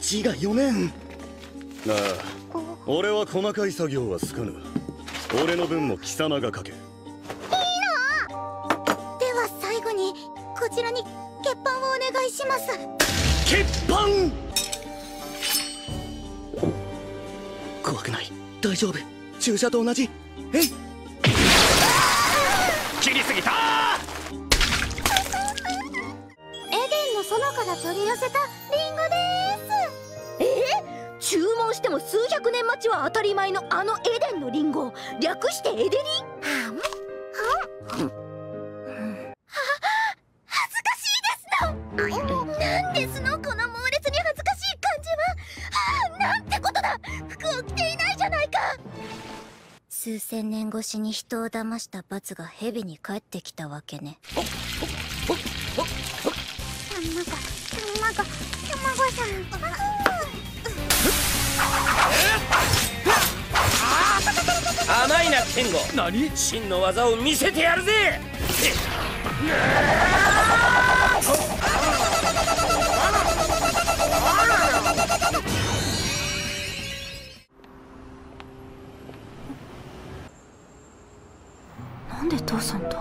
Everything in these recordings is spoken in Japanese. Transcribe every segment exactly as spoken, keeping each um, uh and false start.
字が読めん。ああ、俺は細かい作業は好かぬ。俺の分も貴様が書け。いいな。では最後にこちらに血板をお願いします。 血板。怖くない、大丈夫。注射と同じ。えい。切りすぎた。 エデンの園から取り寄せたリンゴです。 えー、注文しても数百年待ちは当たり前のあのエデンのリンゴ、略してエデリン。は恥ずかしいですの。なんですのこの猛烈に恥ずかしい感じは。なんてことだ、服を着ていないじゃないか。数千年越しに人を騙した罰が蛇に帰ってきたわけね。卵、卵、卵さん。 甘いなケンゴ。何？真の技を見せてやるぜ。 なんで父さんと？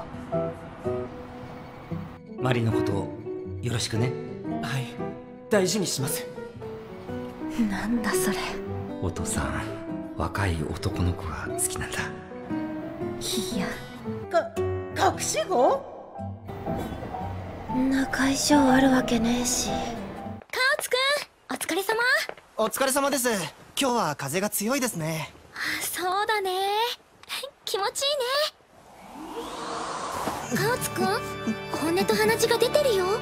マリのことをよろしくね。 はい、大事にします。 なんだそれ。 お父さん、若い男の子が好きなんだ。 いや、 か隠し子？ んな解消あるわけねえし。カオツくん、お疲れ様。 お疲れ様です。今日は風が強いですね。 そうだね、気持ちいいね。カオツくん、本音と鼻血が出てるよ。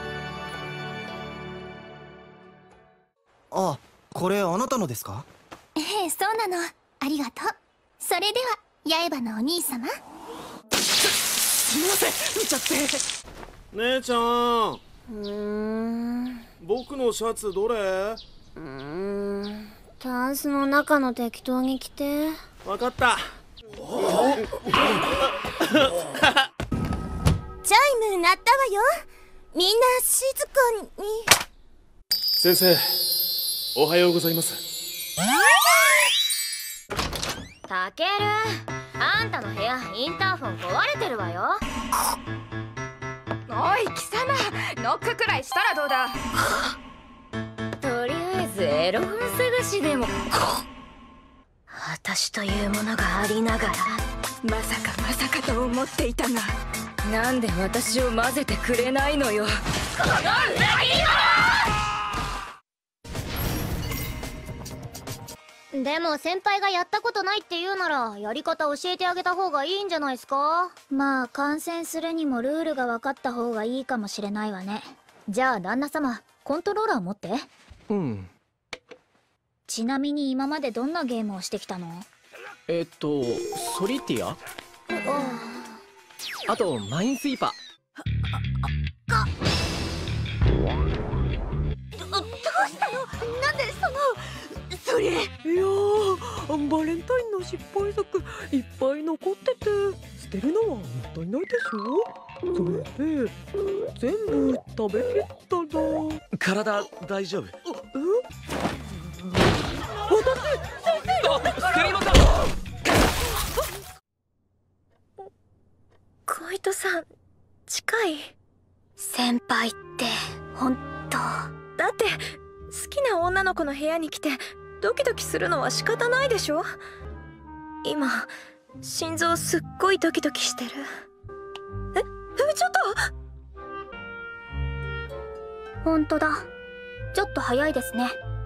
あ、これあなたのですか？ ええ、そうなの。ありがとう。それでは八重歯のお兄様。 すみません、見ちゃって。 姉ちゃん。 うーん。 僕のシャツどれ？ うーん。タンスの中の適当に着て。 わかった。 チャイム鳴ったわよ。みんな静かに。 先生、おはようございます。 タケル、あんたの部屋インターフォン壊れてるわよ。 おい貴様、ノックくらいしたらどうだ。 とりあえずエロ本探しでも。私というものがありながら、 まさかまさかと思っていたが、 なんで私を混ぜてくれないのよ、この裏切り者。でも先輩がやったことないって言うなら、やり方教えてあげた方がいいんじゃないですか。まあ観戦するにもルールが分かった方がいいかもしれないわね。じゃあ旦那様、コントローラー持って。 うん。 ちなみに今までどんなゲームをしてきたの？ えっとソリティア、あとマインスイーパー。 どどうしたの？なんでそのそれ。いやー、バレンタインの失敗作いっぱい残ってて捨てるのはもったいないでしょ。それで全部食べきったら。 体大丈夫？ え？私先生のスクリーモか。 小糸さん、近い。先輩って本当だって好きな女の子の部屋に来てドキドキするのは仕方ないでしょ。今心臓すっごいドキドキしてる。え、え、ちょっと。 本当だ、ちょっと早いですね。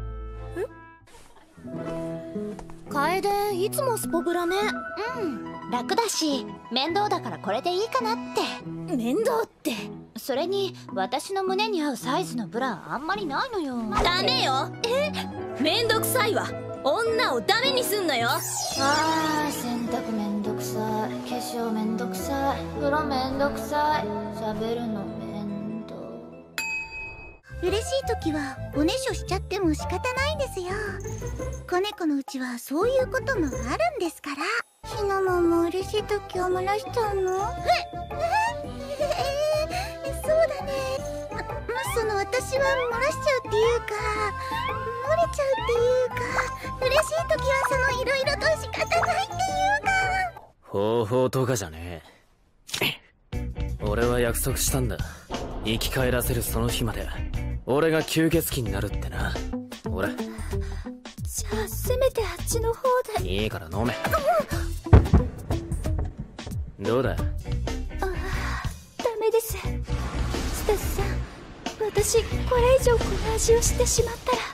楓、いつもスポブラね。うん、楽だし面倒だからこれでいいかなって。面倒って。それに私の胸に合うサイズのブラあんまりないのよ。 ダメよ。え、めんどくさいわ。女をダメにすんのよ。 あー、洗濯めんどくさい、化粧めんどくさい、風呂めんどくさい、喋るのめんど。嬉しい時はおねしょしちゃっても仕方ないんですよ。子猫のうちはそういうこともあるんですから。ひなもんも嬉しい時は漏らしちゃうの？ええー、そうだね。ま、まその私は漏らしちゃうっていうか、 方法とかじゃねえ。俺は約束したんだ。生き返らせるその日まで俺が吸血鬼になるってな。ほら。 じゃあせめてあっちの方で。 いいから飲め。どうだ。 ああ、ダメです。スタスさん、私これ以上この味をしてしまったら。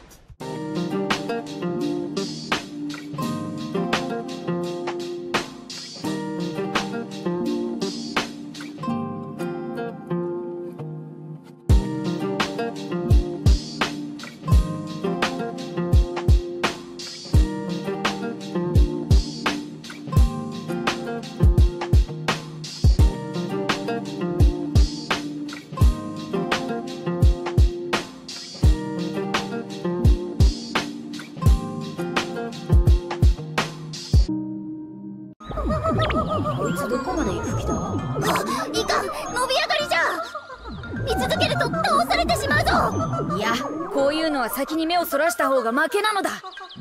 こいつどこまで行く気だ。あ、いかん、伸び上がりじゃ。見続けると倒されてしまうぞ。 いや、こういうのは先に目をそらした方が負けなのだ。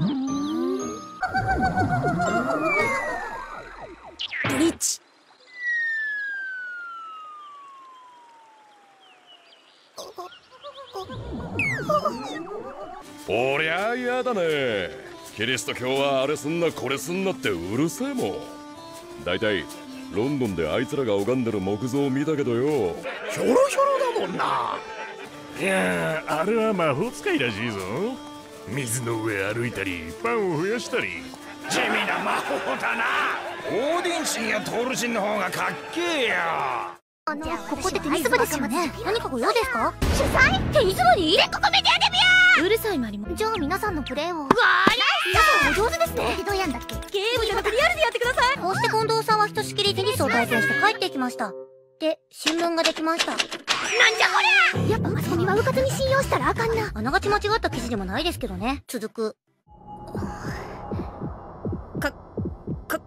ブリッジ。 おりゃあやだね。キリスト教はあれすんなこれすんなってうるせえもん。だいたいロンドンであいつらが拝んでる木像を見たけどよ、ひょろひょろだもんな。いやあれは魔法使いらしいぞ。水の上歩いたりパンを増やしたり。地味な魔法だな。オーディン神やトール神の方がかっけえよ。 あの、ここってテニス部ですよね。何かご用ですか？主催？テニス部に？でここメディアデビュー！うるさいマリモ。じゃあ皆さんのプレーを。わーい！皆さんお上手ですね。どうやんだっけ？ ゲームじゃなくリアルでやってください。 こうして近藤さんはひとしきりテニスを体験して帰っていきました。で、新聞ができました。なんじゃこりゃ！やっぱマスコミはうかつに信用したらあかんな。あながち間違った記事でもないですけどね。続く。 か、か、か。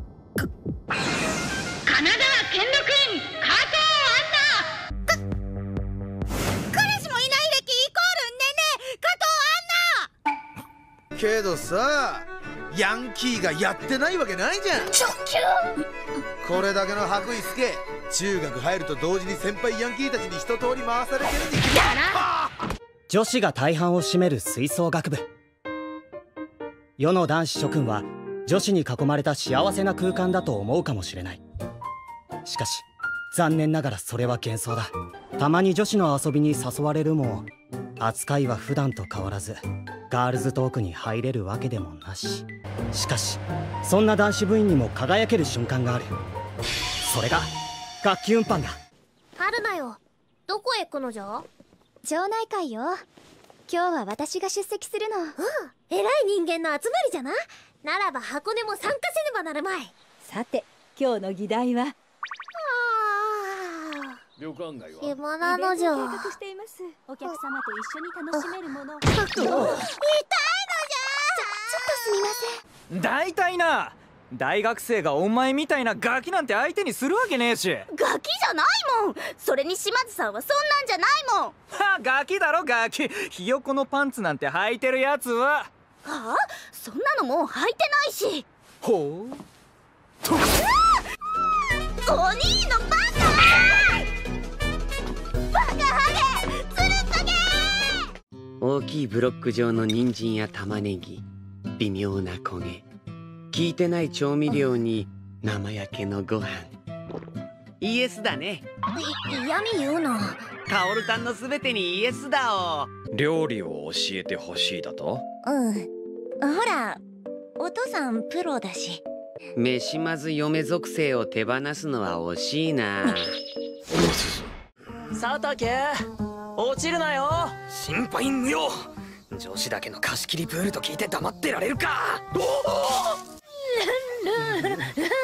神奈川兼六園加藤アンナ。か、彼氏もいない歴イコールねね加藤アンナ。 けどさ、ヤンキーがやってないわけないじゃん。 ちょきゅこれだけの白衣すけ、中学入ると同時に先輩ヤンキーたちに一通り回されてるに決まった。 女子が大半を占める吹奏楽部。世の男子諸君は女子に囲まれた幸せな空間だと思うかもしれない。しかし残念ながらそれは幻想だ。たまに女子の遊びに誘われるも扱いは普段と変わらず、ガールズトークに入れるわけでもなし。しかしそんな男子部員にも輝ける瞬間がある。それが楽器運搬だ。 春菜よ、どこへ行くのじゃ？ 町内会よ。今日は私が出席するの。うん、 偉い人間の集まりじゃな。ならば箱根も参加せねばなるまい。 さて今日の議題は。 旅館街は暇なのじゃ。 計画しています。お客様と一緒に楽しめるもの。 痛いのじゃ。ちょ、ちょっとすみません。 だいたいな、大学生がお前みたいなガキなんて相手にするわけねえし。 ガキじゃないもん。それに島津さんはそんなんじゃないもん。 はあ、ガキだろガキ。ひよこのパンツなんて履いてるやつは。 はあ、そんなのもう履いてないし。 ほうと、お兄のバカバカハゲつるっかけ。 大きいブロック状の人参や玉ねぎ、微妙な焦げ、効いてない調味料に生焼けのご飯。イエスだね。 い嫌味言うな。 カオルタンのすべてにイエスだお。 料理を教えてほしいだと？ うん、ほらお父さんプロだし。 飯まず嫁属性を手放すのは惜しいな。 佐竹、落ちるなよ。心配無用。女子だけの貸し切りプールと聞いて黙ってられるか。おお